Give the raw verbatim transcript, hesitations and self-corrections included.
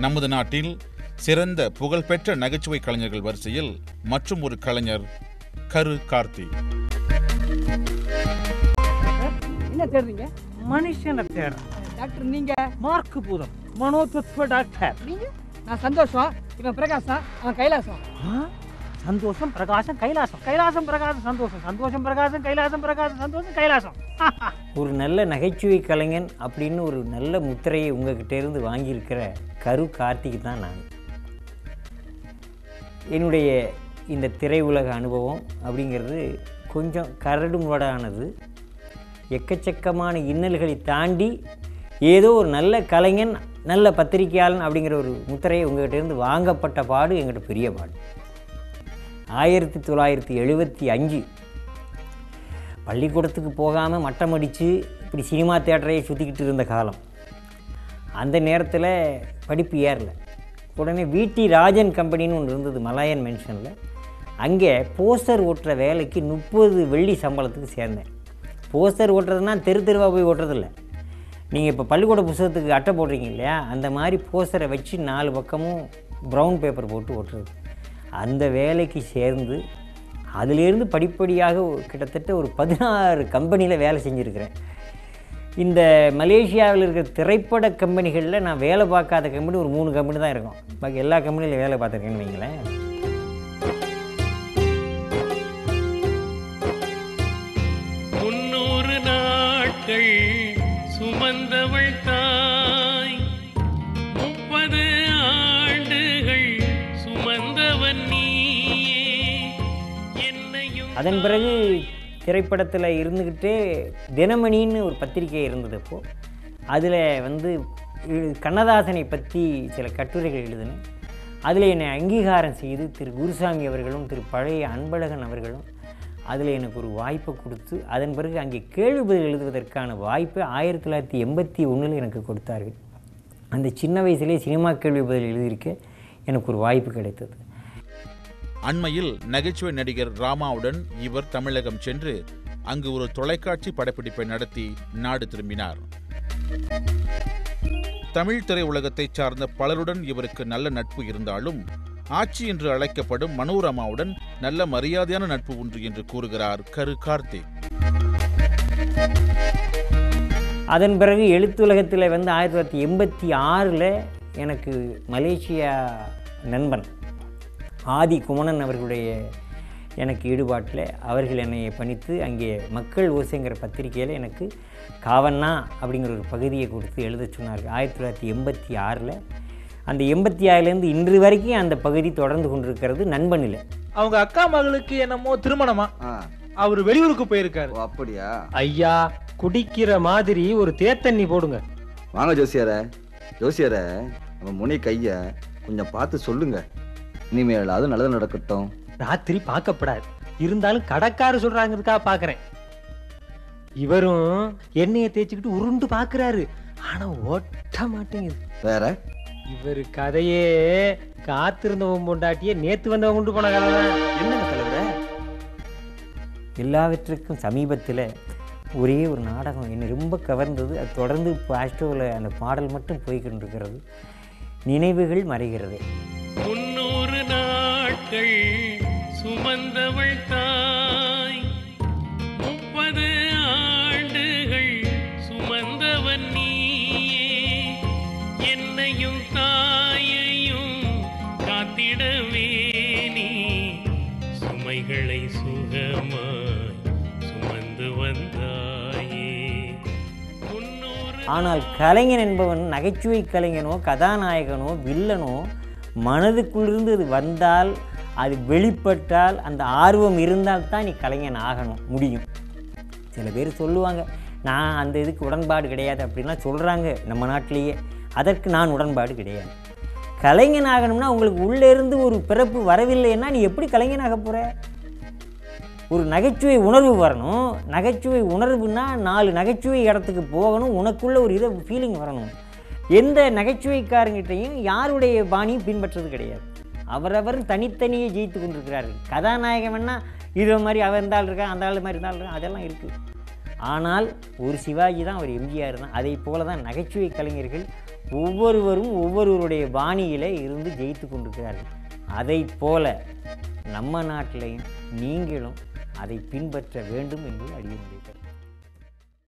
நமது நாட்டில் சிறந்த புகழ்பெற்ற நகைச்சுவை கலைஞர்கள் வரிசையில் மற்றும் ஒரு கலைஞர் கரு கார்த்தி. என்ன தேடுறீங்க? மனுஷனை தேடுறேன். டாக்டர் நீங்க? மார்க்கு பூதம் மனோதத்துவ டாக்டர். நீங்க? நான் சந்தோஷம். இவன் பிரகாசம், அவன் கைலாசம். சந்தோஷம் பிரகாசம் கைலாசம், கைலாசம் பிரகாசம் சந்தோஷம், சந்தோஷம் பிரகாசம் கைலாசம் பிரகாசம் சந்தோஷம் கைலாசம். ஒரு நல்ல நகைச்சுவை கலைஞன் அப்படின்னு ஒரு நல்ல முத்திரையை உங்ககிட்ட இருந்து வாங்கியிருக்கிற கரு கார்த்திக்கு தான் நான். என்னுடைய இந்த திரையுலக அனுபவம் அப்படிங்கிறது கொஞ்சம் கரடு முரடானது. எக்கச்சக்கமான இன்னல்களை தாண்டி ஏதோ ஒரு நல்ல கலைஞன், நல்ல பத்திரிகையாளன் அப்படிங்கிற ஒரு முத்திரையை உங்கள்கிட்ட இருந்து வாங்கப்பட்ட பாடு எங்கிட்ட பெரிய பாடு. ஆயிரத்தி தொள்ளாயிரத்தி எழுபத்தி அஞ்சு பள்ளிக்கூடத்துக்கு போகாமல் மட்டம் அடித்து இப்படி சினிமா தியேட்டரையை சுற்றிக்கிட்டு இருந்த காலம். அந்த நேரத்தில் படிப்பு ஏறல. உடனே விடி ராஜன் கம்பெனின்னு ஒன்று இருந்தது மலாயன் மென்ஷனில். அங்கே போஸ்டர் ஓட்டுற வேலைக்கு முப்பது வெள்ளி சம்பளத்துக்கு சேர்ந்தேன். போஸ்டர் ஓட்டுறதுனா தெரு தெருவாக போய் ஓட்டுறதில்ல. நீங்கள் இப்போ பள்ளிக்கூட புத்தகத்துக்கு அட்டை போடுறீங்க இல்லையா, அந்த மாதிரி போஸ்டரை வச்சு நாலு பக்கமும் ப்ரௌன் பேப்பர் போட்டு ஓட்டுறது. அந்த வேலைக்கு சேர்ந்து அதிலேருந்து படிப்படியாக கிட்டத்தட்ட ஒரு பதினாறு கம்பெனியில் வேலை செஞ்சுருக்கிறேன். இந்த மலேசியாவில் இருக்கிற திரைப்பட கம்பெனிகளில் நான் வேலை பார்க்காத கம்பெனி ஒரு மூணு கம்பெனி தான் இருக்கும். பாக்கி எல்லா கம்பெனியில் வேலை பார்த்துருக்கேன்னு வைங்களேன். முன்னூறு நாட்கள் சுமந்தவள் தாய், முப்பது ஆண்டுகள் சுமந்தவன் நீயே. என்னையும் அதன் பிறகு திரைப்படத்தில் இருந்துக்கிட்டே தினமணின்னு ஒரு பத்திரிகை இருந்தது. அப்போது அதில் வந்து கண்ணதாசனை பற்றி சில கட்டுரைகள் எழுதினேன். அதில் என்னை அங்கீகாரம் செய்து திரு குருசாமி அவர்களும் திரு பழைய அன்பழகன் அவர்களும் அதில் எனக்கு ஒரு வாய்ப்பை கொடுத்து, அதன் பிறகு அங்கே கேள்வி பதில் எழுதுவதற்கான வாய்ப்பை ஆயிரத்தி தொள்ளாயிரத்தி எண்பத்தி ஒன்றில் எனக்கு கொடுத்தார்கள். அந்த சின்ன வயசுலேயே சினிமா கேள்வி பதில் எழுதியிருக்க எனக்கு ஒரு வாய்ப்பு கிடைத்தது. அண்மையில் நகைச்சுவை நடிகர் ராமாவுடன் இவர் தமிழகம் சென்று அங்கு ஒரு தொலைக்காட்சி படப்பிடிப்பை நடத்தி நாடு திரும்பினார். தமிழ் திரையுலகத்தைச் சார்ந்த பலருடன் இவருக்கு நல்ல நட்பு இருந்தாலும் ஆட்சி என்று அழைக்கப்படும் மனோரமாவுடன் நல்ல மரியாதையான நட்பு உண்டு என்று கூறுகிறார் கரு கார்த்தி. அதன் பிறகு எழுத்துலகத்தில் வந்து ஆயிரத்தி தொள்ளாயிரத்தி எண்பத்தி ஆறில் எனக்கு மலேசியா நண்பன் ஆதி குமணன் அவர்களுடைய எனக்கு ஈடுபாட்டில் அவர்கள் என்னை பணித்து அங்கே மக்கள் ஓசைங்கிற பத்திரிகையில் எனக்கு காவண்ணா அப்படிங்கிற ஒரு பகுதியை கொடுத்து எழுத சொன்னார்கள். ஆயிரத்தி தொள்ளாயிரத்தி எண்பத்தி ஆறில் அந்த எண்பத்தி ஆறுலேருந்து இன்று வரைக்கும் அந்த பகுதி தொடர்ந்து கொண்டிருக்கிறது. நண்பனில் அவங்க அக்கா மகளுக்கு என்னமோ திருமணமா, அவர் வெளியூருக்கு போயிருக்காரு. அப்படியா? ஐயா, குடிக்கிற மாதிரி ஒரு தேத்தண்ணி போடுங்க. வாங்க ஜோசியர. ஜோசியர, நம்ம முனி கைய கொஞ்சம் பார்த்து சொல்லுங்க. இனிமேல் அது நல்லது நடக்கட்டும். ராத்திரி பார்க்கப்படாது, இருந்தாலும் கடைக்காரர் சொல்றாங்கிறதுக்காக பாக்குறேன். இவரும் எண்ணெயை தேய்ச்சிக்கிட்டு உருண்டு பாக்குறாரு, ஆனா ஓட்ட மாட்டேங்குது. வேற இவரு கதையே காத்திருந்தவன் பொண்டாட்டியே நேத்து வந்தவன் கொண்டு போன கதை தான். என்னங்க தலைவர? எல்லாவற்றுக்கும் சமீபத்தில் ஒரே ஒரு நாடகம் என்னை ரொம்ப கவர்ந்தது. அது தொடர்ந்து இப்போ ஆஸ்ட்ரோவில் அந்த பாடல் மட்டும் போய்கொண்டிருக்கிறது. நினைவுகள் மறைகிறது. முன்னூறு நாட்கள் சுமந்தவள் தாய், முப்பது ஆண்டுகள் சுமந்தவன் நீயே. என்னையும் தாயையும் காத்திடவே நீ சுமைகளை சுகமாய் சுமந்து வந்தாயே. ஆனால் கலைஞன் என்பவன் நகைச்சுவை கலைஞனோ கதாநாயகனோ வில்லனோ மனதுக்குள்ளிருந்து அது வந்தால், அது வெளிப்பட்டால், அந்த ஆர்வம் இருந்தால் தான் நீ கலைஞன் ஆகணும் முடியும். சில பேர் சொல்லுவாங்க நான் அந்த இதுக்கு உடன்பாடு கிடையாது அப்படின்லாம் சொல்கிறாங்க நம்ம நாட்டிலேயே. அதற்கு நான் உடன்பாடு கிடையாது. கலைஞன் ஆகணும்னா உங்களுக்கு உள்ளே இருந்து ஒரு பிறப்பு வரவில்லைன்னா நீ எப்படி கலைஞனாக போகிற? ஒரு நகைச்சுவை உணர்வு வரணும். நகைச்சுவை உணர்வுன்னா நாலு நகைச்சுவை இடத்துக்கு போகணும். உனக்குள்ள ஒரு இதை ஃபீலிங் வரணும். எந்த நகைச்சுவைக்காரங்கிட்டையும் யாருடைய பாணியும் பின்பற்றது கிடையாது. அவரவர் தனித்தனியே ஜெயித்து கொண்டிருக்கிறார்கள். கதாநாயகம்னா இது மாதிரி அவன் இருந்தால் இருக்கா, அந்த ஆள் மாதிரி இருந்தால் இருக்கா, அதெல்லாம் இருக்குது. ஆனால் ஒரு சிவாஜி தான், ஒரு எம்ஜிஆர் தான். அதை போல தான் நகைச்சுவை கலைஞர்கள் ஒவ்வொருவரும் ஒவ்வொருவருடைய பாணியில் இருந்து ஜெயித்து கொண்டிருக்கிறார்கள். அதை போல நம்ம நாட்டிலையும் நீங்களும் அதை பின்பற்ற வேண்டும் என்று அடியேன்